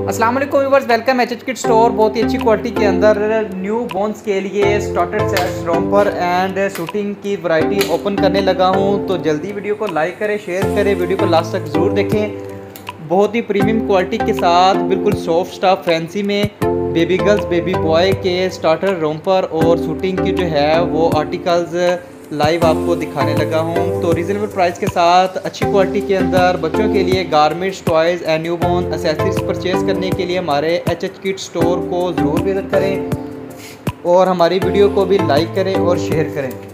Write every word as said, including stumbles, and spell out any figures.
अस्सलाम वालेकुम viewers, welcome H H kid store. बहुत ही अच्छी क्वालिटी के अंदर न्यू बोन्स के लिए starter sets, romper and shooting की वैरायटी ओपन करने लगा हूं। तो जल्दी वीडियो को लाइक करें, शेयर करें, वीडियो को लास्ट तक ज़रूर देखें। बहुत ही प्रीमियम क्वालिटी के साथ बिल्कुल सॉफ्ट स्टफ फैंसी में बेबी गर्ल्स बेबी बॉय के स्टार्टर, रोम्पर और शूटिंग की जो है वो आर्टिकल्स लाइव आपको दिखाने लगा हूं। तो रीज़नेबल प्राइस के साथ अच्छी क्वालिटी के अंदर बच्चों के लिए garments, toys and newborn accessories purchase करने के लिए हमारे एच एच किड स्टोर को ज़रूर विजिट करें और हमारी वीडियो को भी लाइक करें और शेयर करें।